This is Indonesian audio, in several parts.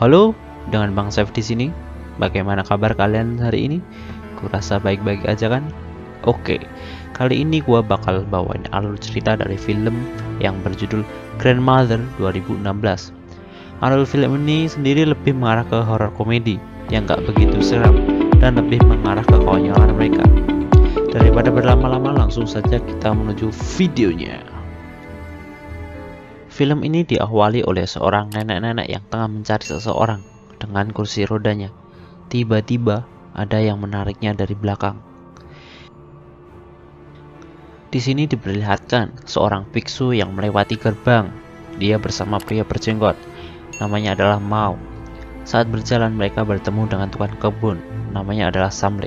Halo, dengan Bang Saif di sini. Bagaimana kabar kalian hari ini? Kurasa baik-baik aja kan? Oke, kali ini gua bakal bawain alur cerita dari film yang berjudul Grandmother 2016. Alur film ini sendiri lebih mengarah ke horror komedi yang gak begitu seram dan lebih mengarah ke kekonyolan mereka. Daripada berlama-lama, langsung saja kita menuju videonya. Film ini diawali oleh seorang nenek-nenek yang tengah mencari seseorang dengan kursi rodanya. Tiba-tiba ada yang menariknya dari belakang. Di sini diperlihatkan seorang biksu yang melewati gerbang. Dia bersama pria berjenggot, namanya adalah Mao. Saat berjalan mereka bertemu dengan tukang kebun, namanya adalah Samle.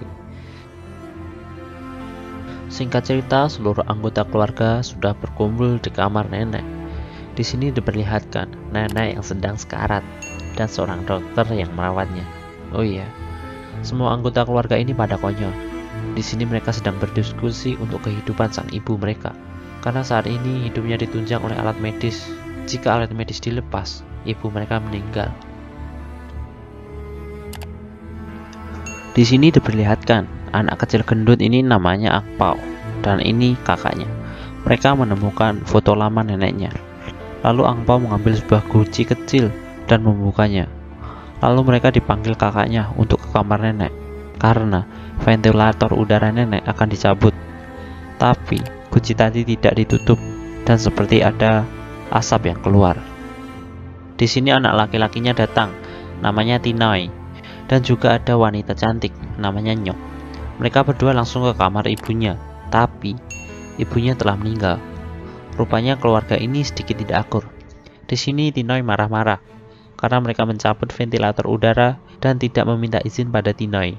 Singkat cerita, seluruh anggota keluarga sudah berkumpul di kamar nenek. Di sini diperlihatkan nenek yang sedang sekarat dan seorang dokter yang merawatnya. Oh iya, semua anggota keluarga ini pada konyol. Di sini mereka sedang berdiskusi untuk kehidupan sang ibu mereka, karena saat ini hidupnya ditunjang oleh alat medis. Jika alat medis dilepas, ibu mereka meninggal. Di sini diperlihatkan anak kecil gendut ini namanya Angpao, dan ini kakaknya. Mereka menemukan foto lama neneknya. Lalu Angpao mengambil sebuah guci kecil dan membukanya. Lalu mereka dipanggil kakaknya untuk ke kamar nenek karena ventilator udara nenek akan dicabut. Tapi guci tadi tidak ditutup dan seperti ada asap yang keluar. Di sini anak laki-lakinya datang, namanya Tinoi, dan juga ada wanita cantik namanya Nyok. Mereka berdua langsung ke kamar ibunya, tapi ibunya telah meninggal. Rupanya keluarga ini sedikit tidak akur. Di sini Tinoi marah-marah karena mereka mencabut ventilator udara dan tidak meminta izin pada Tinoi.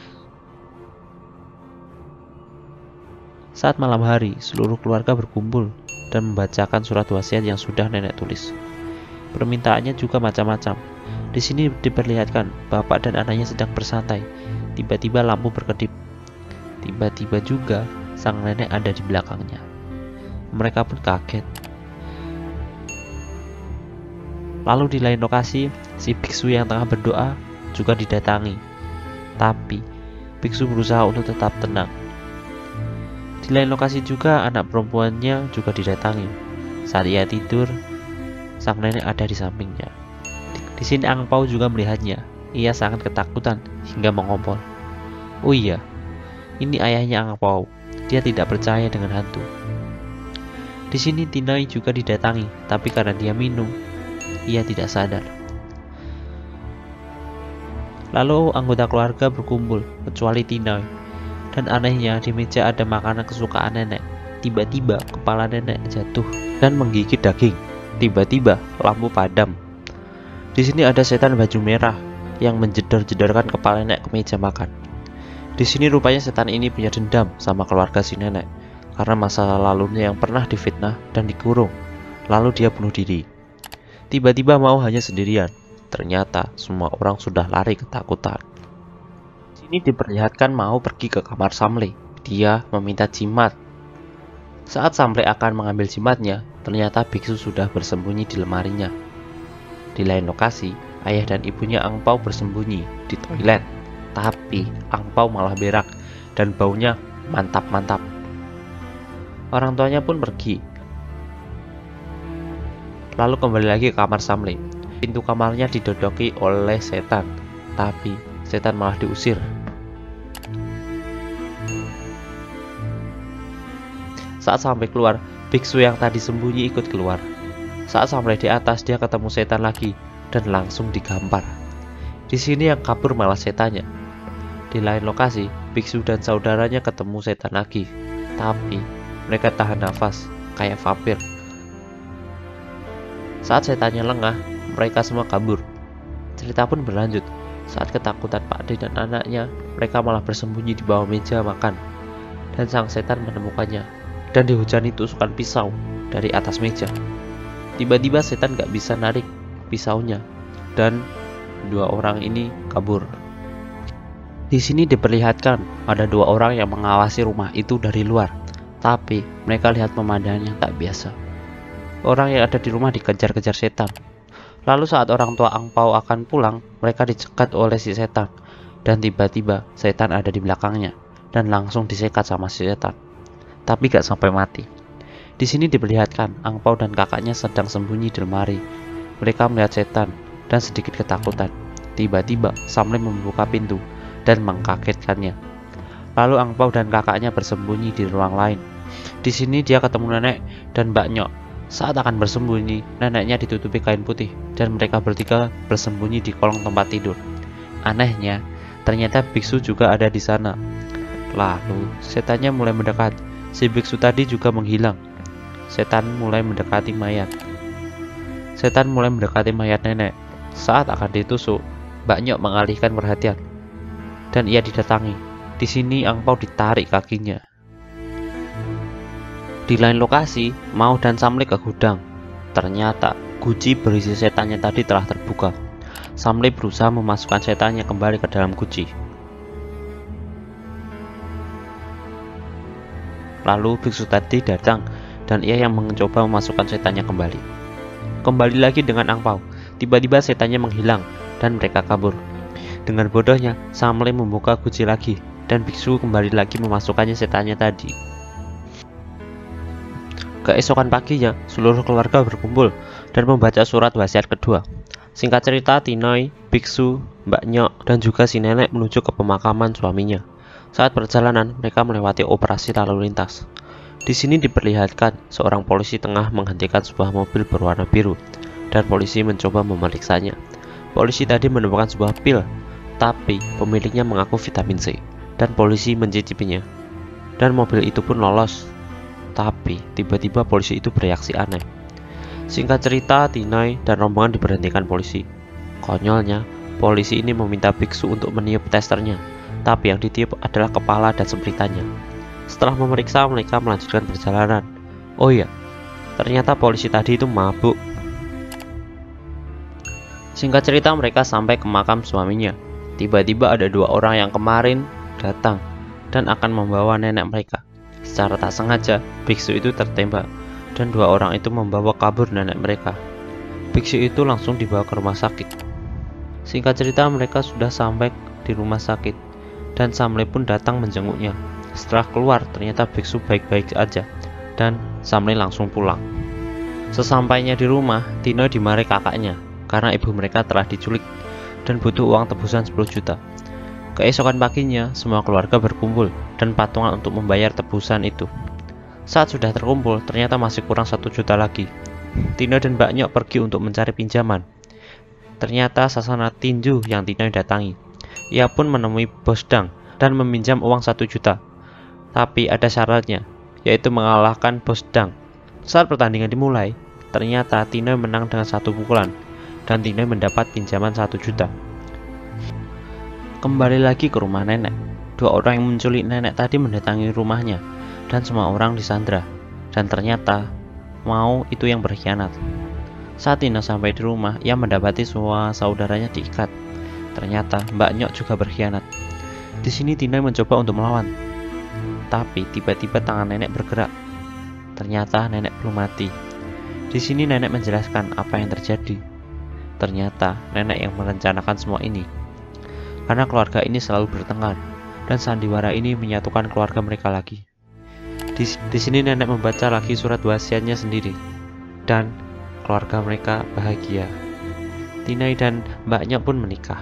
Saat malam hari, seluruh keluarga berkumpul dan membacakan surat wasiat yang sudah nenek tulis. Permintaannya juga macam-macam. Di sini diperlihatkan bapak dan anaknya sedang bersantai. Tiba-tiba lampu berkedip. Tiba-tiba juga sang nenek ada di belakangnya. Mereka pun kaget. Lalu di lain lokasi, si biksu yang tengah berdoa juga didatangi. Tapi biksu berusaha untuk tetap tenang. Di lain lokasi juga anak perempuannya juga didatangi. Saat ia tidur, sang nenek ada di sampingnya. Di sini Angpao juga melihatnya. Ia sangat ketakutan hingga mengompol. Oh iya, ini ayahnya Angpao. Dia tidak percaya dengan hantu. Di sini Tinoi juga didatangi, tapi karena dia minum, ia tidak sadar. Lalu anggota keluarga berkumpul, kecuali Tinoi. Dan anehnya di meja ada makanan kesukaan nenek. Tiba-tiba kepala nenek jatuh dan menggigit daging. Tiba-tiba lampu padam. Di sini ada setan baju merah yang menjedor-jedorkan kepala nenek ke meja makan. Di sini rupanya setan ini punya dendam sama keluarga si nenek karena masa lalunya yang pernah difitnah dan dikurung. Lalu dia bunuh diri. Tiba-tiba Mao hanya sendirian. Ternyata semua orang sudah lari ketakutan. Di sini diperlihatkan Mao pergi ke kamar Samle. Dia meminta jimat. Saat Samle akan mengambil jimatnya, ternyata biksu sudah bersembunyi di lemarinya. Di lain lokasi, ayah dan ibunya Angpao bersembunyi di toilet. Tapi Angpao malah berak dan baunya mantap-mantap. Orang tuanya pun pergi. Lalu kembali lagi ke kamar Samle. Pintu kamarnya didodoki oleh setan, tapi setan malah diusir. Saat sampai keluar, biksu yang tadi sembunyi ikut keluar. Saat sampai di atas, dia ketemu setan lagi dan langsung digampar. Di sini yang kabur malah setannya. Di lain lokasi, biksu dan saudaranya ketemu setan lagi, tapi mereka tahan nafas kayak vampir. Saat setannya lengah, mereka semua kabur. Cerita pun berlanjut. Saat ketakutan Pak D dan anaknya, mereka malah bersembunyi di bawah meja makan. Dan sang setan menemukannya dan dihujani tusukan pisau dari atas meja. Tiba-tiba setan gak bisa narik pisaunya dan dua orang ini kabur. Di sini diperlihatkan ada dua orang yang mengawasi rumah itu dari luar. Tapi mereka lihat pemandangan yang tak biasa. Orang yang ada di rumah dikejar-kejar setan. Lalu saat orang tua angpau akan pulang, mereka dicegat oleh si setan. Dan tiba-tiba setan ada di belakangnya dan langsung disekat sama si setan. Tapi gak sampai mati. Di sini diperlihatkan angpau dan kakaknya sedang sembunyi di lemari. Mereka melihat setan dan sedikit ketakutan. Tiba-tiba Samlim membuka pintu dan mengkagetkannya. Lalu angpau dan kakaknya bersembunyi di ruang lain. Di sini dia ketemu nenek dan Mbak Nyok. Saat akan bersembunyi, neneknya ditutupi kain putih dan mereka bertiga bersembunyi di kolong tempat tidur. Anehnya, ternyata biksu juga ada di sana. Lalu, setannya mulai mendekat. Si biksu tadi juga menghilang. Setan mulai mendekati mayat. Setan mulai mendekati mayat nenek. Saat akan ditusuk, Mbak Nyok mengalihkan perhatian dan ia didatangi. Di sini angpau ditarik kakinya. Di lain lokasi, Mao dan Samli ke gudang. Ternyata guci berisi setannya tadi telah terbuka. Samli berusaha memasukkan setannya kembali ke dalam guci. Lalu biksu tadi datang dan ia yang mencoba memasukkan setannya kembali. Kembali lagi dengan angpau. Tiba-tiba setannya menghilang dan mereka kabur. Dengan bodohnya, Samli membuka guci lagi dan biksu kembali lagi memasukkannya setannya tadi. Keesokan paginya, seluruh keluarga berkumpul dan membaca surat wasiat kedua. Singkat cerita, Tinoy, biksu, Mbak Nyok, dan juga si nenek menuju ke pemakaman suaminya. Saat perjalanan, mereka melewati operasi lalu lintas. Di sini diperlihatkan seorang polisi tengah menghentikan sebuah mobil berwarna biru, dan polisi mencoba memeriksanya. Polisi tadi menemukan sebuah pil, tapi pemiliknya mengaku vitamin C, dan polisi mencicipinya. Dan mobil itu pun lolos. Tapi tiba-tiba polisi itu bereaksi aneh. Singkat cerita, Tinai dan rombongan diberhentikan polisi. Konyolnya, polisi ini meminta biksu untuk meniup testernya, tapi yang ditiup adalah kepala dan sempritannya. Setelah memeriksa, mereka melanjutkan perjalanan. Oh iya, ternyata polisi tadi itu mabuk. Singkat cerita, mereka sampai ke makam suaminya. Tiba-tiba ada dua orang yang kemarin datang dan akan membawa nenek mereka. Secara tak sengaja, biksu itu tertembak dan dua orang itu membawa kabur nenek mereka. Biksu itu langsung dibawa ke rumah sakit. Singkat cerita, mereka sudah sampai di rumah sakit dan Samli pun datang menjenguknya. Setelah keluar, ternyata biksu baik-baik aja dan Samli langsung pulang. Sesampainya di rumah, Tino dimarahi kakaknya karena ibu mereka telah diculik dan butuh uang tebusan 10 juta. Keesokan paginya, semua keluarga berkumpul dan patungan untuk membayar tebusan itu. Saat sudah terkumpul, ternyata masih kurang 1 juta lagi. Tino dan Mbak Nyok pergi untuk mencari pinjaman. Ternyata sasana tinju yang Tino datangi. Ia pun menemui bos Dang dan meminjam uang 1 juta. Tapi ada syaratnya, yaitu mengalahkan bos Dang. Saat pertandingan dimulai, ternyata Tino menang dengan 1 pukulan dan Tino mendapat pinjaman 1 juta. Kembali lagi ke rumah nenek. Dua orang yang menculik nenek tadi mendatangi rumahnya dan semua orang disandra. Dan ternyata Mao itu yang berkhianat. Saat Tino sampai di rumah, ia mendapati semua saudaranya diikat. Ternyata Mbak Nyok juga berkhianat. Di sini Tino mencoba untuk melawan, tapi tiba-tiba tangan nenek bergerak. Ternyata nenek belum mati. Di sini nenek menjelaskan apa yang terjadi. Ternyata nenek yang merencanakan semua ini. Karena keluarga ini selalu bertengkar dan sandiwara ini menyatukan keluarga mereka lagi. Di sini nenek membaca lagi surat wasiatnya sendiri dan keluarga mereka bahagia. Tinai dan Mbak Nyok pun menikah.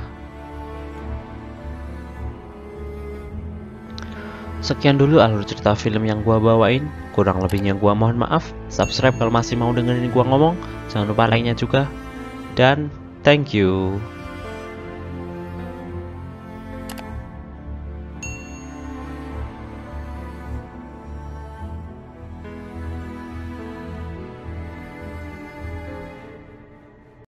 Sekian dulu alur cerita film yang gua bawain. Kurang lebihnya gua mohon maaf. Subscribe kalau masih mau dengerin gua ngomong. Jangan lupa like-nya juga. Dan thank you.